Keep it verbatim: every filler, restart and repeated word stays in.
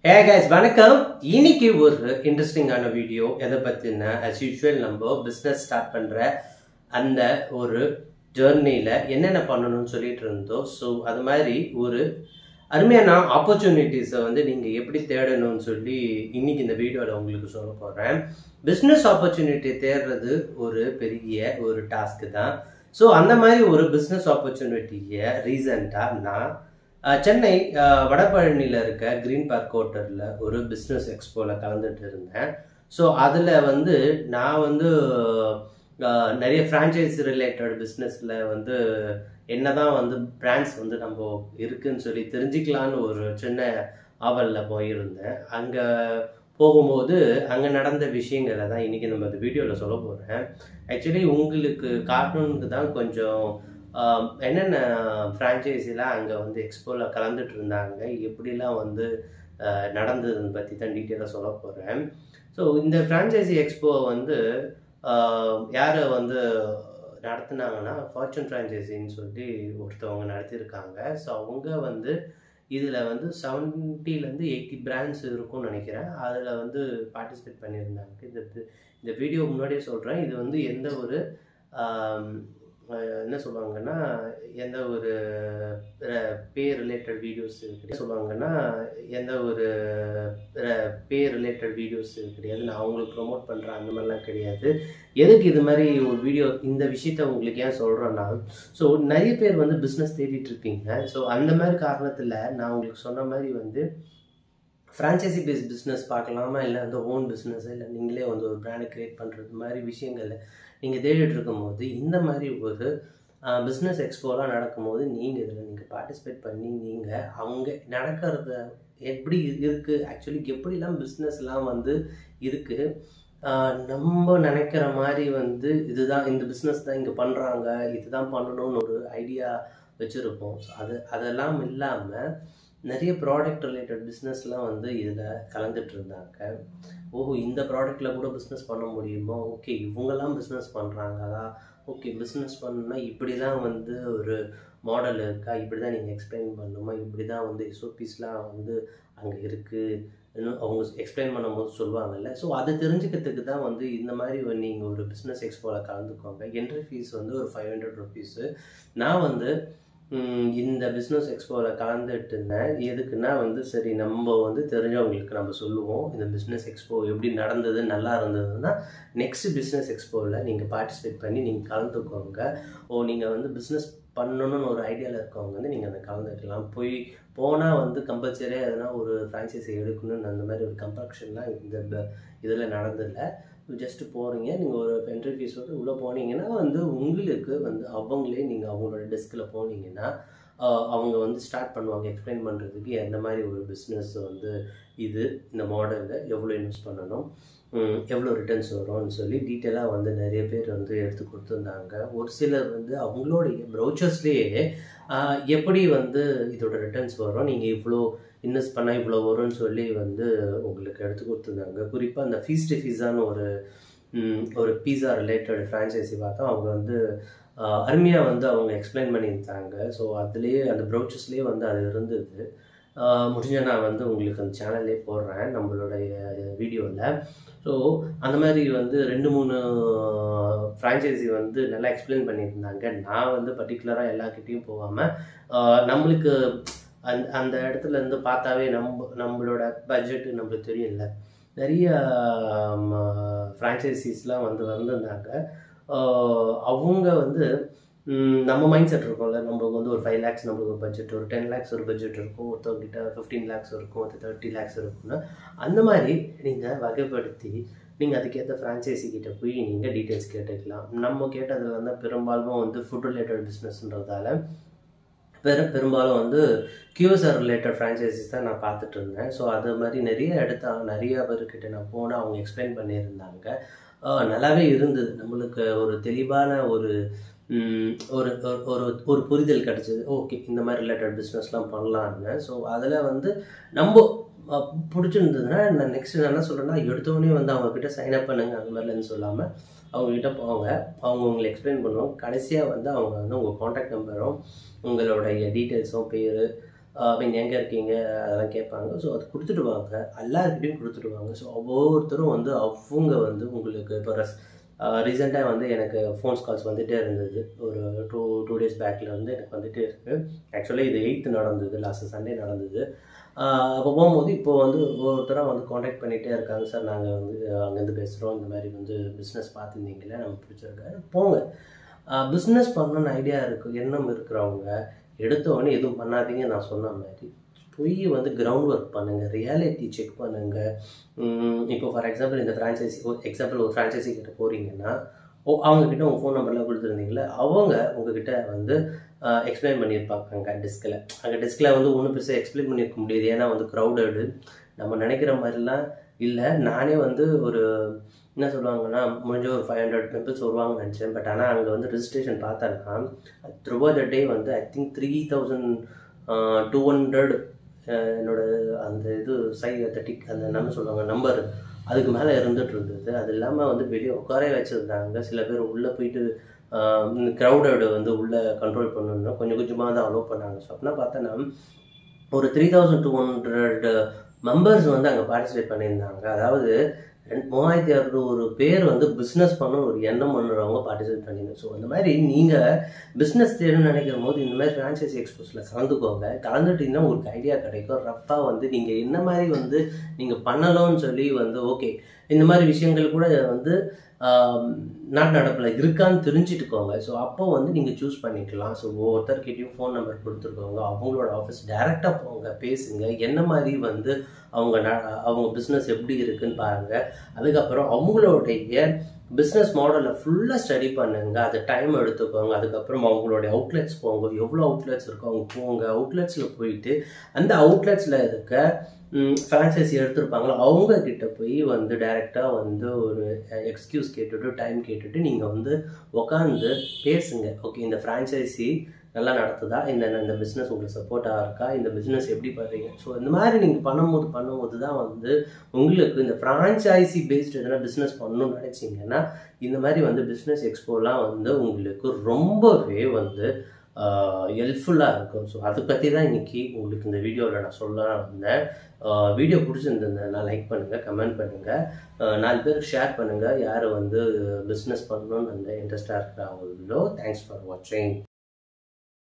Hey guys, வணக்கம். இன்னைக்கு ஒரு இன்ட்ரெஸ்டிங்கான வீடியோ. எதை பத்தினா as usual நம்ம business ஸ்டார்ட் பண்ற அந்த ஒரு ஜர்னில என்னென்ன பண்ணணும்னு சொல்லிட்டு இருந்தோம். ஸோ அது மாதிரி ஒரு அருமையான ஆப்பர்ச்சுனிட்டிஸை வந்து நீங்க எப்படி தேடணும்னு சொல்லி இன்னைக்கு இந்த வீடியோல உங்களுக்கு சொல்ல போறேன். பிசினஸ் ஆப்பர்ச்சுனிட்டி தேடுறது ஒரு பெரிய ஒரு டாஸ்க் தான். ஸோ அந்த மாதிரி ஒரு பிசினஸ் ஆப்பர்ச்சுனிட்டியை ரீசெண்டா நான் சென்னை வடபழனியில் இருக்க கிரீன் பார்க் ஹோட்டலில் ஒரு பிஸ்னஸ் எக்ஸ்போவில் கலந்துட்டு இருந்தேன். ஸோ அதில் வந்து நான் வந்து நிறைய ஃப்ரான்ச்சைஸ் ரிலேட்டட் பிஸ்னஸில் வந்து என்ன தான் வந்து பிராண்ட்ஸ் வந்து நம்ம இருக்குன்னு சொல்லி தெரிஞ்சுக்கலான்னு ஒரு சின்ன ஆவலில் போயிருந்தேன். அங்கே போகும்போது அங்கே நடந்த விஷயங்களை தான் இன்றைக்கி நம்ம இந்த வீடியோவில் சொல்ல போகிறேன். ஆக்சுவலி உங்களுக்கு காட்டணுன்னு தான் கொஞ்சம் என்னென்ன ஃப்ரான்ச்சைஸிலாம் அங்கே வந்து எக்ஸ்போவில் கலந்துட்டு இருந்தாங்க, எப்படிலாம் வந்து நடந்ததுன்னு பற்றி தான் டீட்டெயிலாக சொல்ல போகிறேன். ஸோ இந்த ஃப்ரான்ச்சைசி எக்ஸ்போவை வந்து யாரை வந்து நடத்துனாங்கன்னா ஃபார்ச்சூன் ஃப்ரான்ச்சைசின்னு சொல்லி ஒருத்தவங்க நடத்தியிருக்காங்க. ஸோ அவங்க வந்து இதில் வந்து செவன்ட்டிலேருந்து எயிட்டி பிராண்ட்ஸ் இருக்கும்னு நினைக்கிறேன். அதில் வந்து பார்ட்டிசிபேட் பண்ணியிருந்தாங்க. இந்த இந்த வீடியோ முன்னாடியே சொல்கிறேன், இது வந்து எந்த ஒரு என்ன சொல்லுவாங்கன்னா எந்த ஒரு பே ரிலேட்டட் வீடியோஸ் கிடையாது சொல்லுவாங்கன்னா எந்த ஒரு பே ரிலேட்டட் வீடியோஸ் கிடையாது. நான் அவங்களுக்கு ப்ரொமோட் பண்ணுறேன் அந்த மாதிரிலாம் கிடையாது. எதுக்கு இது மாதிரி ஒரு வீடியோ இந்த விஷயத்த உங்களுக்கு ஏன் சொல்கிறேன்னா, ஸோ நிறைய பேர் வந்து பிஸ்னஸ் தேடிட்டு இருப்பீங்க. ஸோ அந்த மாதிரி காரணத்தில் நான் உங்களுக்கு சொன்ன மாதிரி வந்து ஃப்ரான்ச்சைசி பேஸ்ட் பிஸ்னஸ் பார்க்கலாமா, இல்லை வந்து ஓன் பிஸ்னஸ், இல்லை நீங்களே வந்து ஒரு பிராண்டை க்ரியேட் பண்ணுறது மாதிரி விஷயங்கள் நீங்கள் தேடிட்டு இருக்கும்போது இந்த மாதிரி ஒரு பிஸ்னஸ் எக்ஸ்போலாம் நடக்கும்போது நீங்கள் இதில் நீங்கள் பார்ட்டிசிபேட் பண்ணி நீங்கள் அவங்க நடக்கிறத எப்படி இருக்குது, ஆக்சுவலி எப்படிலாம் பிஸ்னஸ்லாம் வந்து இருக்குது, நம்ம நினைக்கிற மாதிரி வந்து இதுதான் இந்த பிஸ்னஸ் தான் இங்கே பண்ணுறாங்க, இதுதான் பண்ணணும்னு ஒரு ஐடியா வச்சுருப்போம். அது அதெல்லாம் இல்லாமல் நிறைய ப்ராடக்ட் ரிலேட்டட் பிஸ்னஸ்லாம் வந்து இதில் கலந்துட்டு இருந்தாங்க. ஓஹோ, இந்த ப்ராடக்டில் கூட பிஸ்னஸ் பண்ண முடியுமா, ஓகே இவங்கெல்லாம் பிஸ்னஸ் பண்ணுறாங்களா, ஓகே பிஸ்னஸ் பண்ணணும்னா இப்படி தான் வந்து ஒரு மாடல் இருக்கா, இப்படி தான் நீங்கள் எக்ஸ்பிளைன் பண்ணணுமா, இப்படி தான் வந்து எஸ்ஓபிஸ்லாம் வந்து அங்கே இருக்குது இன்னும் அவங்க எக்ஸ்பிளைன் பண்ணும்போது சொல்லுவாங்கல்ல. ஸோ அது தெரிஞ்சுக்கிறதுக்கு தான் வந்து இந்த மாதிரி நீங்கள் ஒரு பிஸ்னஸ் எக்ஸ்போவில் கலந்துக்கோங்க. என்ட்ரி ஃபீஸ் வந்து ஒரு ஃபைவ் ஹண்ட்ரட் ருபீஸு. நான் வந்து இந்த பிஸ்னஸ் எக்ஸ்போவில் கலந்துட்டு இருந்தேன். எதுக்குன்னா வந்து சரி நம்ம வந்து தெரிஞ்சவங்களுக்கு நம்ம சொல்லுவோம் இந்த பிஸ்னஸ் எக்ஸ்போ எப்படி நடந்தது, நல்லா இருந்ததுன்னா நெக்ஸ்ட் பிஸ்னஸ் எக்ஸ்போவில் நீங்கள் பார்ட்டிசிபேட் பண்ணி நீங்கள் கலந்துக்கோங்க. ஓ நீங்கள் வந்து பிஸ்னஸ் பண்ணணும்னு ஒரு ஐடியாவில் இருக்கவங்க வந்து நீங்கள் அதை கலந்துக்கலாம். போய் போனால் வந்து கம்பல்சரியாக எதனா ஒரு ஃப்ரான்ச்சைஸி எடுக்கணும்னு அந்த மாதிரி ஒரு கம்பல்ஷன்லாம் இந்த இதில் நடந்ததில்லை. ஜஸ்ட்டு போகிறீங்க, நீங்கள் ஒரு என்ட்ரி ஃபீஸ் வந்து உள்ளே போனீங்கன்னா வந்து உங்களுக்கு வந்து அவங்களே நீங்கள் அவங்களோட டெஸ்கில் போனீங்கன்னா அவங்க வந்து ஸ்டார்ட் பண்ணுவாங்க எக்ஸ்பிளைன் பண்ணுறதுக்கு எந்த மாதிரி ஒரு பிஸ்னஸ் வந்து இது இந்த மாடலில் எவ்வளோ இன்வெஸ்ட் பண்ணணும், எவ்வளோ ரிட்டர்ன்ஸ் வரும்னு சொல்லி டீட்டெயிலாக வந்து நிறைய பேர் வந்து எடுத்து கொடுத்துருந்தாங்க. ஒரு சிலர் வந்து அவங்களுடைய ப்ரௌச்சர்ஸ்லேயே எப்படி வந்து இதோட ரிட்டர்ன்ஸ் வரும், நீங்கள் இவ்வளோ இன்வெஸ்ட் பண்ணால் இவ்வளோ வரும்னு சொல்லி வந்து உங்களுக்கு எடுத்து கொடுத்துருந்தாங்க. குறிப்பாக அந்த ஃபீஸ்ட் ஃபீஸான ஒரு ஒரு பீஸா ரிலேட்டட் ஃப்ரான்ச்சைஸி பார்த்தா அவங்க வந்து அருமையாக வந்து அவங்க எக்ஸ்பிளைன் பண்ணியிருந்தாங்க. ஸோ அதுலேயே அந்த ப்ரௌச்சர்ஸ்லேயே வந்து அது இருந்தது. முடிஞ்சால் நான் வந்து உங்களுக்கு அந்த சேனல்லே போடுறேன் நம்மளுடைய வீடியோவில். ஸோ அந்த மாதிரி வந்து ரெண்டு மூணு ஃப்ரான்ச்சைஸி வந்து நல்லா எக்ஸ்பிளைன் பண்ணியிருந்தாங்க. நான் வந்து பர்டிகுலராக எல்லாக்கிட்டேயும் போகாமல் நம்மளுக்கு அந்த அந்த இடத்துல இருந்து பார்த்தாவே நம்ம நம்மளோட பட்ஜெட்டு நம்மளுக்கு தெரியல. நிறைய ஃப்ரான்ச்சைசிஸ்லாம் வந்து வந்திருந்தாங்க. அவங்க வந்து நம்ம மைண்ட் செட் இருக்கும்ல, நம்மளுக்கு வந்து ஒரு ஃபைவ் லேக்ஸ் நம்மளுக்கு ஒரு பட்ஜெட், ஒரு டென் லேக்ஸ் ஒரு பட்ஜெட் இருக்கும், ஒருத்தவங்கிட்ட ஃபிஃப்டீன் லேக்ஸ் இருக்கும், ஒரு தேர்ட்டி லேக்ஸ் இருக்கும்னா அந்த மாதிரி நீங்கள் வகைப்படுத்தி நீங்கள் அதுக்கேற்ற ஃப்ரான்ச்சைசி கிட்டே போய் நீங்கள் டீட்டெயில்ஸ் கேட்டுக்கலாம். நம்ம கேட்டதில் வந்து பெரும்பாலும் வந்து ஃபுட் ரிலேட்டட் பிஸ்னஸ்ன்றதால பெரும் பெரும்பாலும் வந்து கியூஎஸ்ஆர் ரிலேட்டட் ஃப்ரான்ச்சைசிஸ் தான் நான் பார்த்துட்டு இருந்தேன். ஸோ அது மாதிரி நிறைய இடத்த நிறைய பேர்கிட்ட நான் போனால் அவங்க எக்ஸ்பிளைன் பண்ணியிருந்தாங்க. நல்லாவே இருந்தது. நம்மளுக்கு ஒரு தெளிவான ஒரு ஒரு ஒரு ஒரு புரிதல் கிடச்சிது. ஓகே இந்த மாதிரி ரிலேட்டட் பிஸ்னஸ்லாம் பண்ணலான்னு. ஸோ அதில் வந்து நம்ம பிடிச்சிருந்ததுன்னா நான் நெக்ஸ்ட் என்ன சொல்கிறேன்னா எடுத்தோடனே வந்து அவங்கக்கிட்ட சைன்அப் பண்ணுங்க அந்த மாதிரிலன்னு சொல்லாமல் அவங்ககிட்ட போங்க, அவங்க உங்களை எக்ஸ்பிளைன் பண்ணுவாங்க. கடைசியாக வந்து அவங்க வந்து உங்கள் காண்டாக்ட் நம்பரும் உங்களுடைய டீட்டெயில்ஸும் பேர் நீங்கள் எங்கே இருக்கீங்க அதெல்லாம் கேட்பாங்க. ஸோ அது கொடுத்துட்டு வாங்க, எல்லாருக்கிட்டையும் கொடுத்துட்டு வாங்க. ஸோ ஒவ்வொருத்தரும் வந்து அவங்க வந்து உங்களுக்கு இப்போ ரெஸ் ரீசெண்டாக வந்து எனக்கு ஃபோன்ஸ் கால்ஸ் வந்துகிட்டே இருந்தது. ஒரு டூ டூ டேஸ் பேக்கில் வந்து எனக்கு வந்துகிட்டே இருக்குது. ஆக்சுவலாக இது எயித்து நடந்தது, லாஸ்ட்டு சண்டே நடந்தது. அப்போ போகும்போது இப்போது வந்து ஒவ்வொருத்தராக வந்து காண்டாக்ட் பண்ணிகிட்டே இருக்காங்க. சார் நாங்கள் வந்து அங்கேருந்து பேசுகிறோம், இந்த மாதிரி வந்து பிஸ்னஸ் பார்த்துருந்தீங்களே, நமக்கு பிடிச்சிருக்காரு, போங்க. பிஸ்னஸ் பண்ணணுன்னு ஐடியா இருக்குது எண்ணம் இருக்கிறவங்க எடுத்தவொடனே எதுவும் பண்ணாதீங்க. நான் சொன்ன மாதிரி போய் வந்து கிரவுண்ட் ஒர்க் பண்ணுங்கள், ரியாலிட்டி செக் பண்ணுங்கள். இப்போ ஃபார் எக்ஸாம்பிள் இந்த ஃப்ரான்ச்சைசி எக்ஸாம்பிள் ஒரு ஃப்ரான்ச்சைசி கிட்ட போகிறீங்கன்னா, ஓ அவங்கக்கிட்ட உங்கள் ஃபோன் நம்பர்லாம் கொடுத்துருந்தீங்களே, அவங்க உங்ககிட்ட வந்து எக்ஸ்பிளைன் பண்ணியிருப்பாங்க அங்கே டெஸ்கில். அங்கே டெஸ்கில் வந்து ஒன்றும் பெருசாக எக்ஸ்பிளைன் பண்ணியிருக்க முடியாது, ஏன்னா வந்து க்ரௌடடு. நம்ம நினைக்கிற மாதிரிலாம் இல்லை. நானே வந்து ஒரு என்ன சொல்லுவாங்கன்னா முடிஞ்ச ஒரு ஃபைவ் ஹண்ட்ரட் மெம்பர்ஸ் வருவாங்கன்னு நினச்சேன். பட் ஆனால் அங்கே வந்து ரெஜிஸ்ட்ரேஷன் பார்த்தேன்னா த்ரூ த டே வந்து I think three thousand two hundred என்னோட அந்த இது சை தேர்ட்டிக் அந்த நம்ம சொல்லுவாங்க நம்பர் அதுக்கு மேலே இருந்துகிட்டு இருந்தது. அது இல்லாமல் வந்து வெளியே உட்காரே வச்சுருந்தாங்க. சில பேர் உள்ளே போயிட்டு க்ரௌடடு வந்து உள்ளே கண்ட்ரோல் பண்ணணுன்னா கொஞ்சம் கொஞ்சமாக தான் அலோவ் பண்ணாங்க. ஸோ அப்படின்னா பார்த்தோன்னா ஒரு three thousand two hundred members வந்து அங்கே பார்ட்டிசிபேட் பண்ணியிருந்தாங்க. அதாவது ரெண்டு மூவாயிரத்தி அறுநூறு பேர் வந்து பிஸ்னஸ் பண்ண ஒரு எண்ணம் பண்ணுறவங்க பார்ட்டிசிபேட் பண்ணியிருந்தோம். ஸோ அந்த மாதிரி நீங்கள் பிஸ்னஸ் தேடணும்னு நினைக்கிற போது இந்த மாதிரி ஃப்ரான்ச்சைசி எக்ஸ்போஸில் கலந்துக்கோங்க. கலந்துட்டிங்கன்னா உங்களுக்கு ஐடியா கிடைக்கும். ரஃபாக வந்து நீங்கள் என்ன மாதிரி வந்து நீங்கள் பண்ணலாம்னு சொல்லி வந்து ஓகே இந்த மாதிரி விஷயங்கள் கூட வந்து நாட்டு நடப்பில் இருக்கான்னு தெரிஞ்சுட்டுக்கோங்க. ஸோ அப்போ வந்து நீங்கள் சூஸ் பண்ணிக்கலாம். ஸோ ஒவ்வொருத்தர்கிட்டையும் ஃபோன் நம்பர் கொடுத்துருக்கோங்க, அவங்களோட ஆஃபீஸ் டைரெக்டாக போங்க, பேசுங்க, என்ன மாதிரி வந்து அவங்க ந அவங்க பிஸ்னஸ் எப்படி இருக்குன்னு பாருங்கள். அதுக்கப்புறம் அவங்களுடைய பிஸ்னஸ் மாடலை ஃபுல்லாக ஸ்டடி பண்ணுங்க, அது டைம் எடுத்துக்கோங்க. அதுக்கப்புறம் அவங்களுடைய அவுட்லெட்ஸ் போங்க, எவ்வளோ அவுட்லெட்ஸ் இருக்கோ அவங்க போங்க. அவுட்லெட்ஸில் போயிட்டு அந்த அவுட்லெட்ஸில் இருக்க ஃப்ரான்ச்சைசி எடுத்துருப்பாங்களோ அவங்கக்கிட்ட போய் வந்து டைரெக்டாக வந்து ஒரு எக்ஸ்கியூஸ் கேட்டுட்டு டைம் கேட்டுட்டு நீங்கள் வந்து உக்காந்து பேசுங்க. ஓகே இந்த ஃப்ரான்ச்சைசி நல்லா நடத்துதா, இந்த இந்த பிஸ்னஸ் உங்களுக்கு சப்போர்ட்டாக இருக்கா, இந்த பிஸ்னஸ் எப்படி பண்ணுறீங்க. ஸோ இந்த மாதிரி நீங்கள் பண்ணும்போது பண்ணும்போது தான் வந்து உங்களுக்கு இந்த ஃப்ரான்ச்சைசி பேஸ்டு எதனா பிஸ்னஸ் பண்ணணும்னு நினச்சிங்கன்னா இந்த மாதிரி வந்து பிஸ்னஸ் எக்ஸ்போலாம் வந்து உங்களுக்கு ரொம்பவே வந்து ஹெல்ப்ஃபுல்லாக இருக்கும். ஸோ அதை பற்றி தான் இன்றைக்கி உங்களுக்கு இந்த வீடியோவில் நான் சொல்ல வந்தேன். வீடியோ பிடிச்சிருந்ததுன்னா லைக் பண்ணுங்கள், கமெண்ட் பண்ணுங்கள், நாலு பேருக்கு ஷேர் பண்ணுங்கள். யார் வந்து பிஸ்னஸ் பண்ணணும்னு அந்த இன்ட்ரெஸ்டாக இருக்கிறாங்களோ. தேங்க்ஸ் ஃபார் வாட்சிங்.